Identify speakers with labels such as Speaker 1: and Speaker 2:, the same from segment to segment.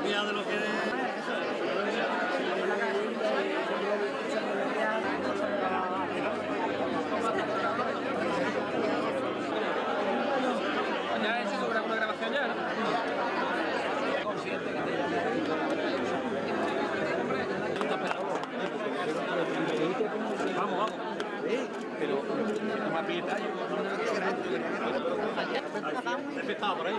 Speaker 1: idea de lo que es.
Speaker 2: Ya he hecho sobre alguna grabación ya, ¿no?
Speaker 1: Consciente que te vamos, vamos. Pero no me aprieta yo. Pepe estaba por ahí.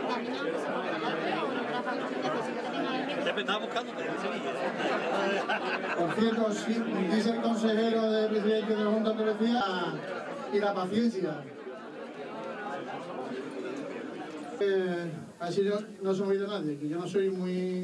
Speaker 1: Pepe estaba buscándote en Sevilla.
Speaker 3: Por cierto, sí, dice el consejero de presidente de la Junta de Andalucía y la paciencia. Así no se me olvida nadie, que yo no soy muy...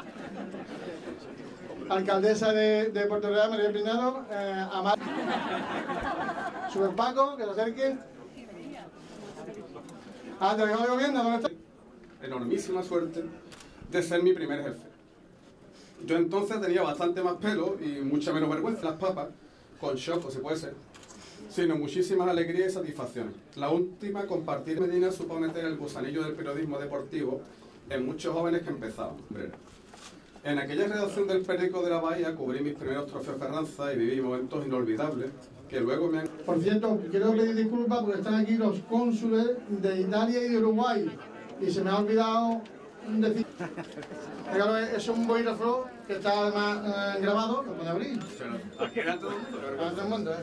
Speaker 3: Alcaldesa de Puerto Real, María Peinado, Amar... Super Paco, que se acerque. Delegado de gobierno, ¿dónde está?
Speaker 4: Enormísima suerte de ser mi primer jefe. Yo entonces tenía bastante más pelo y mucha menos vergüenza. Las papas, con shock, se puede ser, sino muchísimas alegrías y satisfacciones. La última, compartir Medina, supo meter el gusanillo del periodismo deportivo en muchos jóvenes que empezaban. En aquella redacción del Periódico de la Bahía cubrí mis primeros trofeos Carranza y viví momentos inolvidables que luego me han...
Speaker 3: Por cierto, quiero pedir disculpas porque están aquí los cónsules de Italia y de Uruguay y se me ha olvidado decir... Es un bolígrafo que está además grabado, lo puede abrir.
Speaker 4: Aquí era todo el mundo.
Speaker 3: Todo el mundo,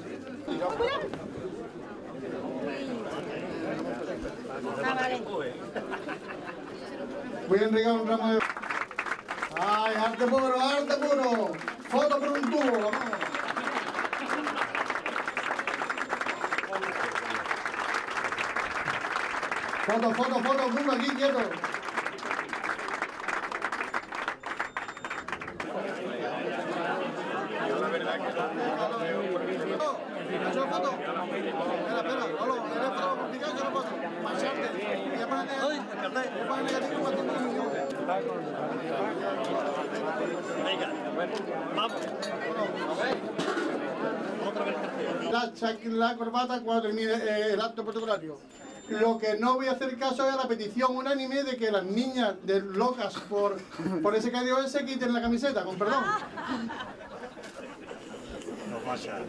Speaker 3: Voy a entregar un ramo de... ¡Ay, arte puro, arte puro! ¡Foto con un tubo, vamos! Foto, foto, foto, tubo aquí, quieto. Foto. Espera, Lolo, eres foto complicado, yo no puedo. Pasarte. Voy a poner negativo para tiempo.
Speaker 1: Venga, vamos. Otra vez
Speaker 3: la corbata cuando termine el acto protocolario. Lo que no voy a hacer caso es a la petición unánime de que las niñas locas por ese KDOS quiten la camiseta, con perdón.
Speaker 1: No pasa.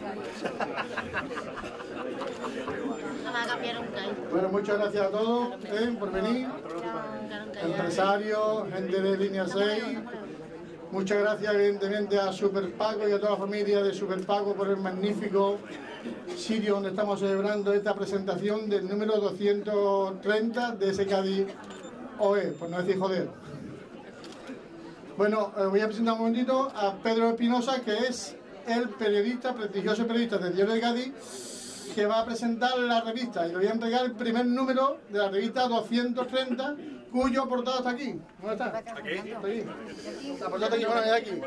Speaker 3: Bueno, muchas gracias a todos por venir. Empresarios, gente de Línea 6. Muchas gracias evidentemente a Super Paco y a toda la familia de Super Paco por el magnífico sitio donde estamos celebrando esta presentación del número 230 de ese Cádiz OE, por no decir joder. Bueno, voy a presentar un momentito a Pedro Espinosa, que es el periodista, prestigioso periodista del Diario de Cádiz, que va a presentar la revista, y le voy a entregar el primer número de la revista 230, cuyo portada está aquí. ¿Dónde está? Aquí. Está aquí. La portada está aquí, bueno, aquí.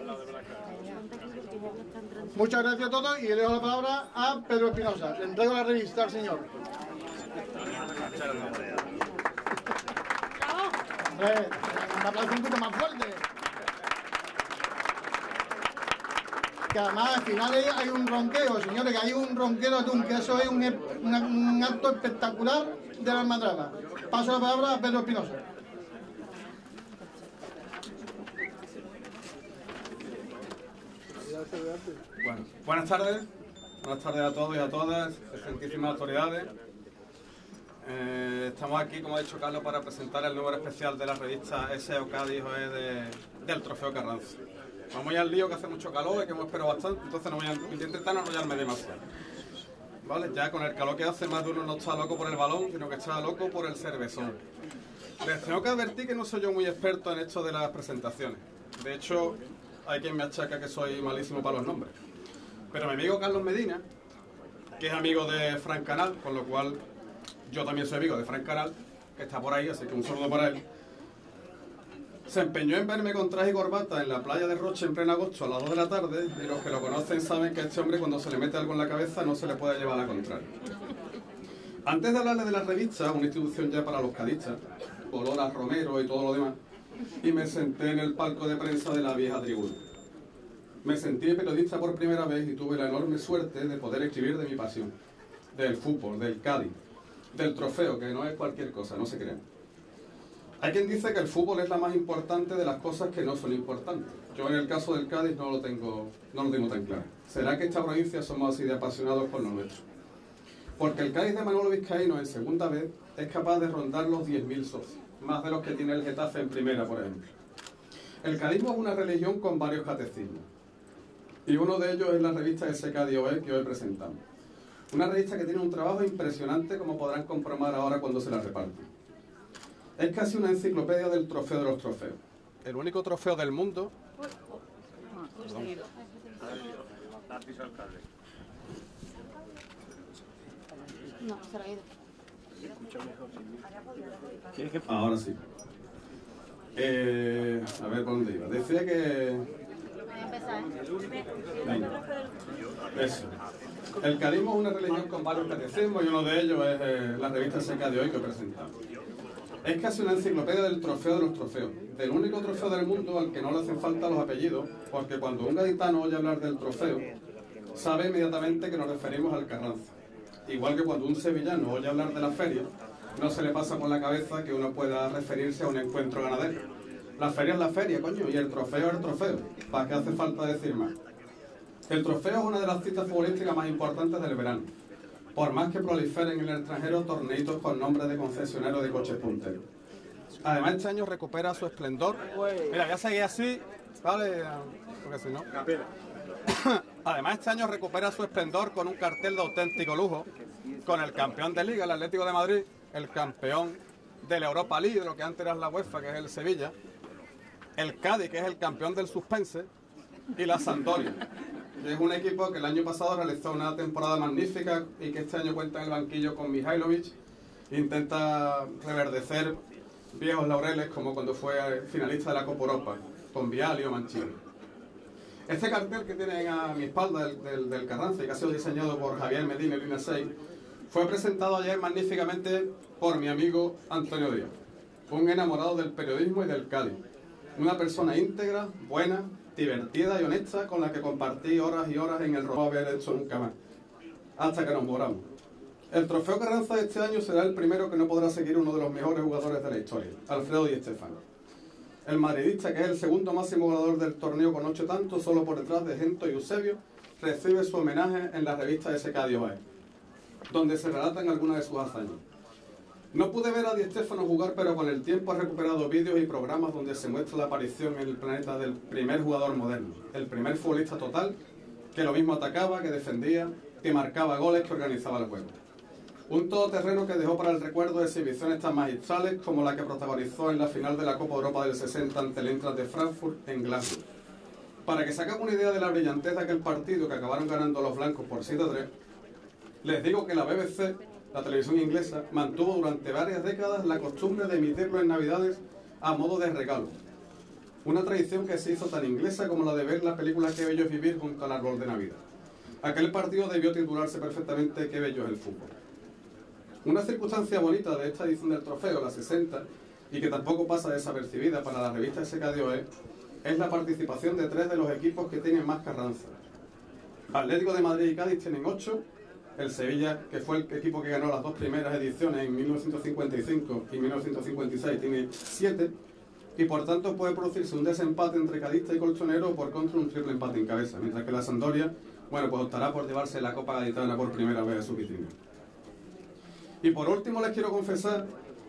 Speaker 3: Muchas gracias a todos y le dejo la palabra a Pedro Espinosa. Le entrego la revista al señor. Hombre, un aplauso un poquito más fuerte. Que además al final hay un ronqueo, señores, que hay un ronqueo de atún, que eso es un acto espectacular de la almadraba. Paso la palabra a Pedro Espinosa.
Speaker 4: Bueno, buenas tardes a todos y a todas, excelentísimas autoridades. Estamos aquí, como ha dicho Carlos, para presentar el número especial de la revista SEO Cádiz OE del Trofeo Carranza. Vamos ya al lío, que hace mucho calor y que hemos esperado bastante, entonces no voy a intentar no enrollarme demasiado. ¿Vale? Ya con el calor que hace, más de uno no está loco por el balón, sino que está loco por el cervezón. Les tengo que advertir que no soy yo muy experto en esto de las presentaciones. De hecho, hay quien me achaca que soy malísimo para los nombres. Pero mi amigo Carlos Medina, que es amigo de Fran Canal, con lo cual yo también soy amigo de Fran Canal, que está por ahí, así que un saludo para él, se empeñó en verme con traje y corbata en la playa de Roche en pleno agosto a las 2 de la tarde, y los que lo conocen saben que a este hombre, cuando se le mete algo en la cabeza, no se le puede llevar a la contraria. Antes de hablarle de la revista, una institución ya para los cadistas, olor a Romero y todo lo demás, y me senté en el palco de prensa de la vieja tribuna. Me sentí periodista por primera vez y tuve la enorme suerte de poder escribir de mi pasión, del fútbol, del Cádiz, del trofeo, que no es cualquier cosa, no se crean. Hay quien dice que el fútbol es la más importante de las cosas que no son importantes. Yo en el caso del Cádiz no lo tengo tan claro. ¿Será que esta provincia somos así de apasionados con lo nuestro? Porque el Cádiz de Manolo Vizcaíno en segunda vez es capaz de rondar los 10.000 socios, más de los que tiene el Getafe en primera, por ejemplo. El cadismo es una religión con varios catecismos, y uno de ellos es la revista Ese Cádiz OE que hoy presentamos. Una revista que tiene un trabajo impresionante, como podrán comprobar ahora cuando se la reparten. Es casi una enciclopedia del trofeo de los trofeos. El único trofeo del mundo...
Speaker 5: No, se lo he ido.
Speaker 4: Ahora sí. A ver por dónde iba. Decía que... Venga. Eso. El cadismo es una religión con varios catecismos y uno de ellos es la revista Seca de hoy que presentamos. Es casi una enciclopedia del trofeo de los trofeos, del único trofeo del mundo al que no le hacen falta los apellidos, porque cuando un gaditano oye hablar del trofeo, sabe inmediatamente que nos referimos al Carranza. Igual que cuando un sevillano oye hablar de la feria, no se le pasa por la cabeza que uno pueda referirse a un encuentro ganadero. La feria es la feria, coño, y el trofeo es el trofeo. ¿Para qué hace falta decir más? El trofeo es una de las citas futbolísticas más importantes del verano. Por más que proliferen en el extranjero torneitos con nombres de concesionario de coches punteros. Además, este año recupera su esplendor. Mira, voy a seguir así, ¿vale? Porque si no... Además, este año recupera su esplendor con un cartel de auténtico lujo, con el campeón de Liga, el Atlético de Madrid, el campeón de la Europa League, de lo que antes era la UEFA, que es el Sevilla, el Cádiz, que es el campeón del suspense, y la Sampdoria, que es un equipo que el año pasado realizó una temporada magnífica y que este año cuenta en el banquillo con Mihailovic, intenta reverdecer viejos laureles como cuando fue finalista de la Copa Europa, con Vialli o Mancini. Este cartel que tienen a mi espalda del Carranza y que ha sido diseñado por Javier Medina y Lina 6 fue presentado ayer magníficamente por mi amigo Antonio Díaz, un enamorado del periodismo y del Cádiz, una persona íntegra, buena, divertida y honesta con la que compartí horas y horas en el robo haber hecho nunca más, hasta que nos moramos. El trofeo Carranza de este año será el primero que no podrá seguir uno de los mejores jugadores de la historia, Alfredo Di Stéfano. El madridista, que es el segundo máximo goleador del torneo con 8 tantos, solo por detrás de Gento y Eusebio, recibe su homenaje en la revista Ese Cádiz OE, donde se relatan algunas de sus hazañas. No pude ver a Di Stéfano jugar, pero con el tiempo he recuperado vídeos y programas donde se muestra la aparición en el planeta del primer jugador moderno, el primer futbolista total, que lo mismo atacaba, que defendía, que marcaba goles, que organizaba el juego. Un todoterreno que dejó para el recuerdo exhibiciones tan magistrales como la que protagonizó en la final de la Copa Europa del 60 ante el Eintracht de Frankfurt en Glasgow. Para que se hagan una idea de la brillantez de aquel partido que acabaron ganando los blancos por 7-3, les digo que la BBC, la televisión inglesa, mantuvo durante varias décadas la costumbre de emitirlo en Navidades a modo de regalo. Una tradición que se hizo tan inglesa como la de ver la película Qué bello es vivir junto al árbol de Navidad. Aquel partido debió titularse perfectamente Qué bello es el fútbol. Una circunstancia bonita de esta edición del trofeo, la 60, y que tampoco pasa desapercibida para la revista Ese Cádiz OE, es la participación de 3 de los equipos que tienen más Carranza. Atlético de Madrid y Cádiz tienen 8, el Sevilla, que fue el equipo que ganó las 2 primeras ediciones en 1955 y 1956, tiene 7, y por tanto puede producirse un desempate entre cadista y colchonero o por contra un triple empate en cabeza, mientras que la Sampdoria, bueno, pues optará por llevarse la Copa Gaditana por primera vez a su vitrina. Y por último les quiero confesar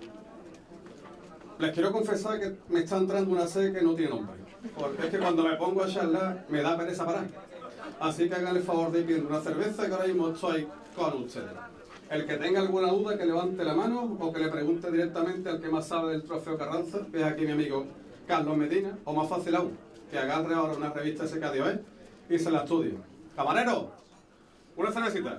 Speaker 4: que me está entrando una sed que no tiene nombre. Porque es que cuando me pongo a charlar me da pereza parar. Así que háganle el favor de ir pidiendo una cerveza que ahora mismo estoy con ustedes. El que tenga alguna duda que levante la mano o que le pregunte directamente al que más sabe del trofeo Carranza, que es aquí mi amigo Carlos Medina, o más fácil aún, que agarre ahora una revista Ese Cádiz OE y se la estudie. ¡Camarero! ¡Una cervecita!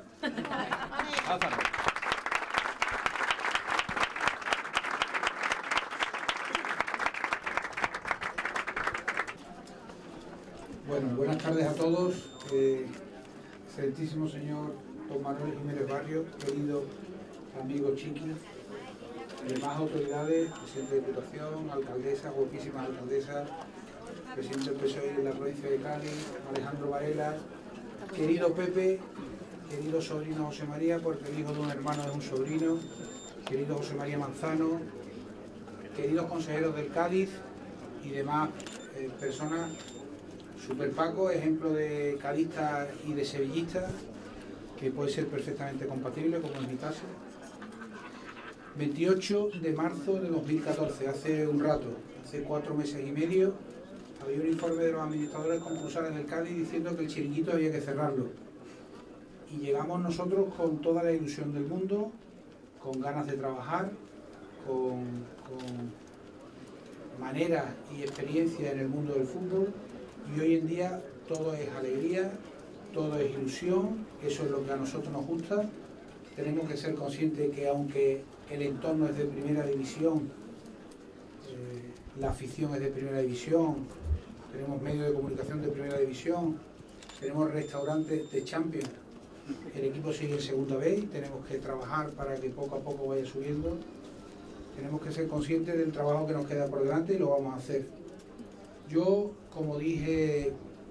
Speaker 6: Bueno, buenas tardes a todos. Excelentísimo señor don Manuel Jiménez Barrio, querido amigo Chiqui, demás autoridades, presidente de Diputación, alcaldesa, guapísimas alcaldesas, presidente del PSOE en la provincia de Cádiz, Alejandro Varela, querido Pepe, querido sobrino José María, porque el hijo de un hermano es un sobrino, querido José María Manzano, queridos consejeros del Cádiz y demás personas. Super Paco, ejemplo de cadista y de sevillista, que puede ser perfectamente compatible, como en mi caso. 28 de marzo de 2014, hace un rato, hace 4 meses y medio, había un informe de los administradores concursales del Cádiz diciendo que el chiringuito había que cerrarlo. Y llegamos nosotros con toda la ilusión del mundo, con ganas de trabajar, con maneras y experiencia en el mundo del fútbol, y hoy en día todo es alegría, todo es ilusión, eso es lo que a nosotros nos gusta. Tenemos que ser conscientes que aunque el entorno es de primera división, la afición es de primera división, tenemos medios de comunicación de primera división, tenemos restaurantes de Champions, el equipo sigue en segunda B y tenemos que trabajar para que poco a poco vaya subiendo. Tenemos que ser conscientes del trabajo que nos queda por delante y lo vamos a hacer. Yo, como dije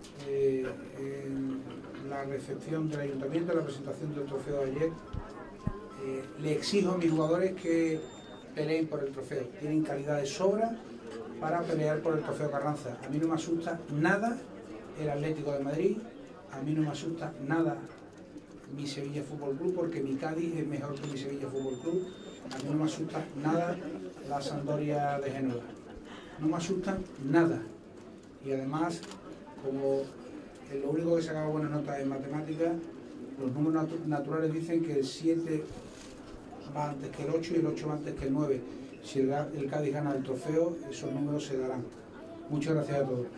Speaker 6: en la recepción del ayuntamiento, en la presentación del trofeo de ayer, le exijo a mis jugadores que peleen por el trofeo. Tienen calidad de sobra para pelear por el trofeo Carranza. A mí no me asusta nada el Atlético de Madrid, a mí no me asusta nada mi Sevilla Fútbol Club, porque mi Cádiz es mejor que mi Sevilla Fútbol Club. A mí no me asusta nada la Sampdoria de Génova. No me asustan nada. Y además, como lo único que sacaba buenas notas en matemáticas, los números naturales dicen que el 7 va antes que el 8 y el 8 va antes que el 9. Si el Cádiz gana el trofeo, esos números se darán. Muchas gracias a todos.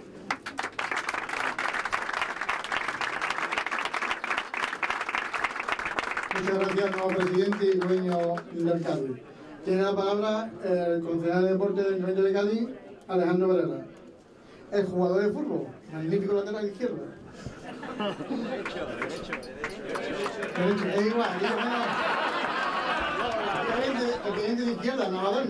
Speaker 3: Muchas gracias, nuevo presidente y dueño del Cádiz. Tiene la palabra el concejal de deporte del Ayuntamiento de Cádiz, Alejandro Varela. El jugador de fútbol, magnífico lateral izquierdo. Derecho. Es igual, el que viene de izquierda, no va a darme.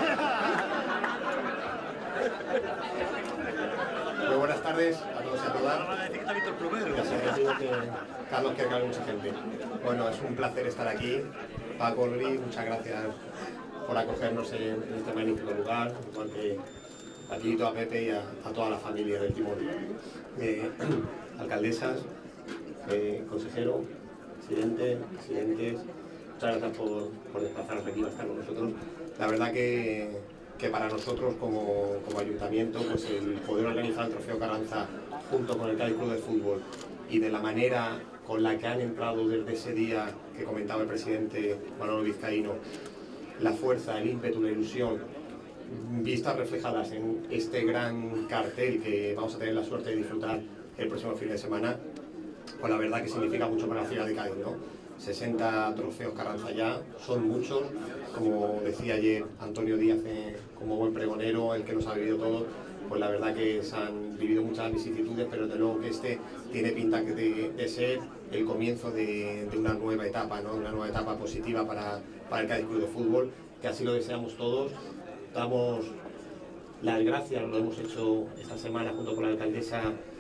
Speaker 7: Muy buenas tardes a todos y a todas. Ya sé que digo que Carlos quiere que hable mucha gente. Bueno, es un placer estar aquí. Paco, Luis, muchas gracias por acogernos en este magnífico lugar, igual que a ti, a Pepe y a toda la familia del Timón. Alcaldesas, consejero, presidentes, muchas gracias por desplazaros aquí a estar con nosotros. La verdad que para nosotros como ayuntamiento, pues el poder organizar el Trofeo Carranza junto con el Cádiz Club de Fútbol y de la manera con la que han entrado desde ese día que comentaba el presidente Manolo Vizcaíno, la fuerza, el ímpetu, la ilusión, vistas reflejadas en este gran cartel que vamos a tener la suerte de disfrutar el próximo fin de semana, pues la verdad que significa mucho para la ciudad de Cádiz, ¿no? 60 trofeos Carranza ya, son muchos, como decía ayer Antonio Díaz, como buen pregonero, el que nos ha vivido todo, pues la verdad que se han vivido muchas vicisitudes, pero desde luego que este tiene pinta de ser el comienzo de una nueva etapa, ¿no? Una nueva etapa positiva para el Cádiz Club de Fútbol, que así lo deseamos todos. Damos las gracias, lo hemos hecho esta semana junto con la alcaldesa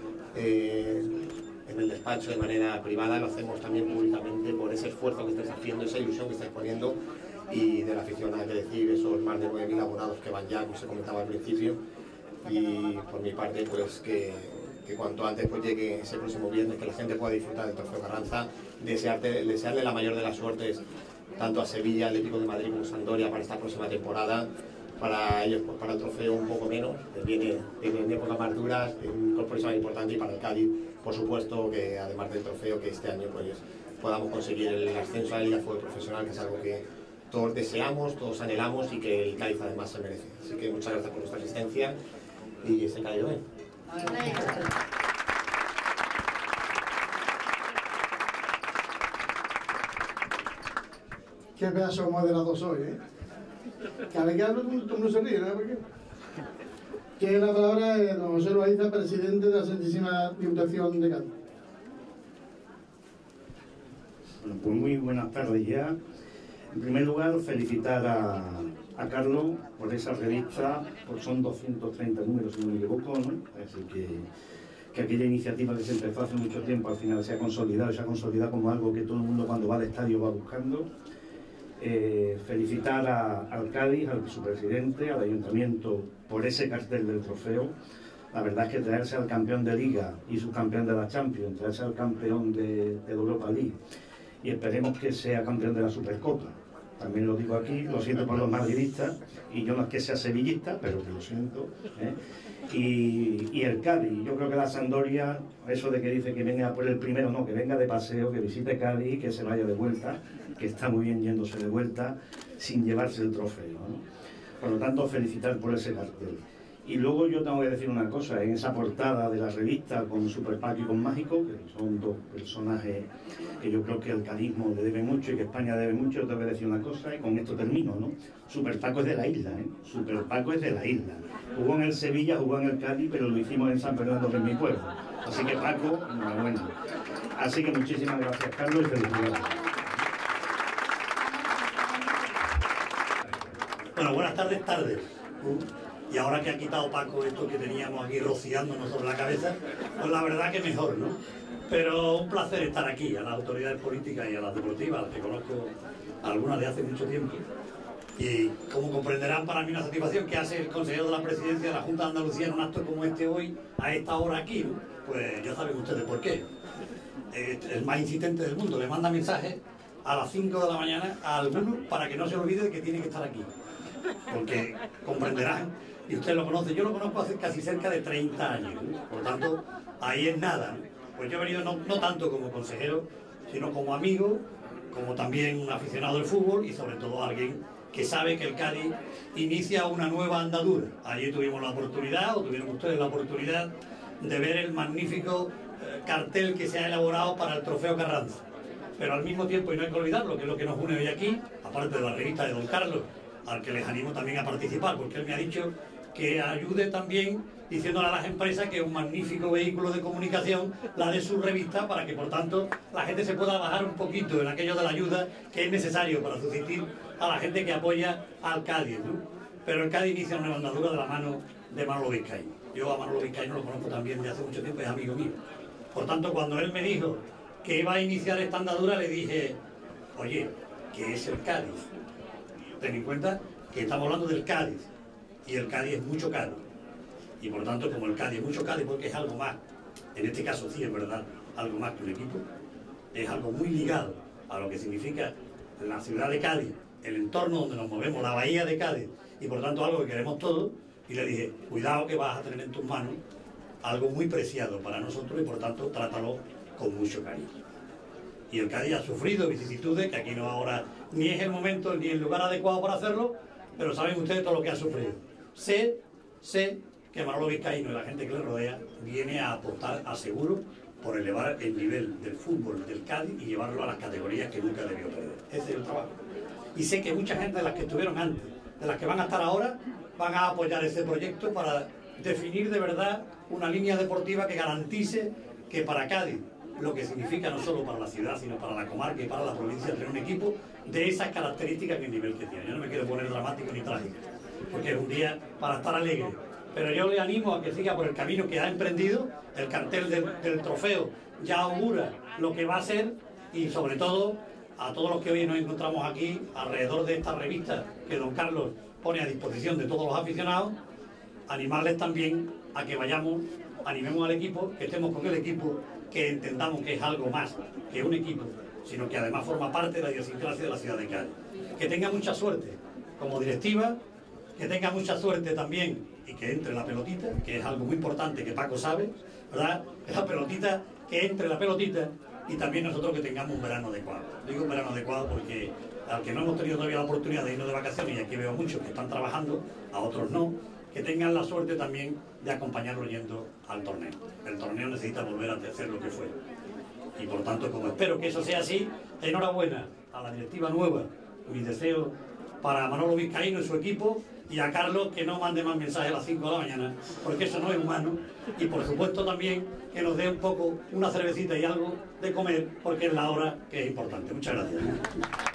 Speaker 7: en el despacho de manera privada, lo hacemos también públicamente por ese esfuerzo que estáis haciendo, esa ilusión que estáis poniendo, y de la afición hay que decir esos más de 9.000 abonados que van ya, como se comentaba al principio, y por mi parte pues que cuanto antes pues llegue ese próximo viernes, que la gente pueda disfrutar del Trofeo Carranza, desearle la mayor de las suertes tanto a Sevilla, Atlético de Madrid como Sampdoria para esta próxima temporada. Para ellos, pues para el trofeo un poco menos, viene en épocas más duras, un compromiso más importante, y para el Cádiz, por supuesto, que además del trofeo, que este año pues podamos conseguir el ascenso a la Liga de Fútbol Profesional, que es algo que todos deseamos, todos anhelamos y que el Cádiz además se merece. Así que muchas gracias por vuestra asistencia y ese Cádiz hoy.
Speaker 3: Qué pedazo de moderador soy, ¿eh? Cada vez que hablo, todo el mundo se ríe, ¿no? ¿Por qué? Tiene la palabra don José Loaiza, presidente de la Santísima Diputación de Cádiz.
Speaker 8: Bueno, pues muy buenas tardes ya. En primer lugar, felicitar a Carlos por esa revista, porque son 230 números, si no me equivoco, ¿no? Así que aquella iniciativa que se empezó hace mucho tiempo, al final se ha consolidado como algo que todo el mundo cuando va al estadio va buscando. felicitar al Cádiz, al su presidente, al ayuntamiento por ese cartel del trofeo. La verdad es que traerse al campeón de Liga y subcampeón de la Champions, traerse al campeón de Europa League y esperemos que sea campeón de la Supercopa. También lo digo aquí, lo siento por los madridistas, y yo no es que sea sevillista, pero que lo siento, ¿eh? Y el Cádiz, yo creo que la Sampdoria, eso de que dice que venga por el primero, no, que venga de paseo, que visite Cádiz, que se vaya de vuelta, que está muy bien yéndose de vuelta, sin llevarse el trofeo, ¿no? Por lo tanto, felicitar por ese cartel. Y luego yo tengo que decir una cosa, en esa portada de la revista con Super Paco y con Mágico, que son dos personajes que yo creo que el cadismo le debe mucho y que España debe mucho, tengo que decir una cosa y con esto termino, ¿no? Super Paco es de la isla, ¿eh? Super Paco es de la isla. Jugó en el Sevilla, jugó en el Cádiz, pero lo hicimos en San Fernando, que es mi pueblo. Así que Paco, enhorabuena. Así que muchísimas gracias, Carlos, y felicidades.
Speaker 9: Bueno, buenas tardes. Y ahora que ha quitado Paco esto que teníamos aquí rociándonos sobre la cabeza, pues la verdad que mejor, ¿no? Pero un placer estar aquí, a las autoridades políticas y a las deportivas, a las que conozco algunas de hace mucho tiempo. Y como comprenderán, para mí una satisfacción que hace el consejero de la presidencia de la Junta de Andalucía en un acto como este hoy, a esta hora aquí, ¿no? Pues ya saben ustedes por qué. El más insistente del mundo le manda mensajes a las 5 de la mañana a algunos para que no se olvide de que tiene que estar aquí. Porque comprenderán, y usted lo conoce, yo lo conozco hace casi cerca de 30 años, ¿no? Por lo tanto, ahí es nada, ¿no? Pues yo he venido no tanto como consejero, sino como amigo, como también un aficionado del fútbol y sobre todo alguien que sabe que el Cádiz inicia una nueva andadura. Allí tuvimos la oportunidad, o tuvieron ustedes la oportunidad, de ver el magnífico cartel que se ha elaborado para el Trofeo Carranza. Pero al mismo tiempo, y no hay que olvidarlo, que es lo que nos une hoy aquí, aparte de la revista de don Carlos, al que les animo también a participar, porque él me ha dicho que ayude también diciéndole a las empresas que es un magnífico vehículo de comunicación la de su revista, para que por tanto la gente se pueda bajar un poquito en aquello de la ayuda que es necesario para sustituir a la gente que apoya al Cádiz, ¿no? Pero el Cádiz inicia una andadura de la mano de Manolo Vizcaíno. Yo a Manolo Vizcaíno lo conozco también de hace mucho tiempo, es amigo mío. Por tanto, cuando él me dijo que iba a iniciar esta andadura, le dije, oye, ¿qué es el Cádiz? Ten en cuenta que estamos hablando del Cádiz, y el Cádiz es mucho caro. Y por tanto, como el Cádiz es mucho caro, porque es algo más, en este caso sí es verdad, algo más que un equipo, es algo muy ligado a lo que significa la ciudad de Cádiz, el entorno donde nos movemos, la bahía de Cádiz, y por tanto algo que queremos todos, y le dije, cuidado que vas a tener en tus manos algo muy preciado para nosotros y por tanto trátalo con mucho cariño. Y el Cádiz ha sufrido vicisitudes, que aquí no ahora ni es el momento ni el lugar adecuado para hacerlo, pero saben ustedes todo lo que ha sufrido. Sé que Manolo Vizcaíno y la gente que le rodea viene a apostar a seguro por elevar el nivel del fútbol del Cádiz y llevarlo a las categorías que nunca debió tener. Ese es el trabajo. Y sé que mucha gente de las que estuvieron antes, de las que van a estar ahora, van a apoyar ese proyecto para definir de verdad una línea deportiva que garantice que para Cádiz, lo que significa no solo para la ciudad, sino para la comarca y para la provincia, tener un equipo de esas características y el nivel que tiene. Yo no me quiero poner dramático ni trágico, porque es un día para estar alegre. Pero yo le animo a que siga por el camino que ha emprendido. El cartel del trofeo ya augura lo que va a ser, y sobre todo a todos los que hoy nos encontramos aquí alrededor de esta revista que don Carlos pone a disposición de todos los aficionados, animarles también a que vayamos, animemos al equipo, que estemos con el equipo, que entendamos que es algo más que un equipo, sino que además forma parte de la idiosincrasia de la ciudad de Cádiz. Que tenga mucha suerte como directiva, que tenga mucha suerte también y que entre la pelotita, que es algo muy importante que Paco sabe, ¿verdad? La pelotita, que entre la pelotita, y también nosotros que tengamos un verano adecuado. Digo un verano adecuado porque al que no hemos tenido todavía la oportunidad de irnos de vacaciones, y aquí veo a muchos que están trabajando, a otros no, que tengan la suerte también de acompañarlo yendo al torneo. El torneo necesita volver a hacer lo que fue. Y por tanto, como espero que eso sea así, enhorabuena a la directiva nueva. Mis deseos para Manolo Vizcaíno y su equipo, y a Carlos, que no mande más mensajes a las 5 de la mañana, porque eso no es humano. Y por supuesto también que nos dé un poco, una cervecita y algo de comer, porque es la hora que es importante. Muchas gracias.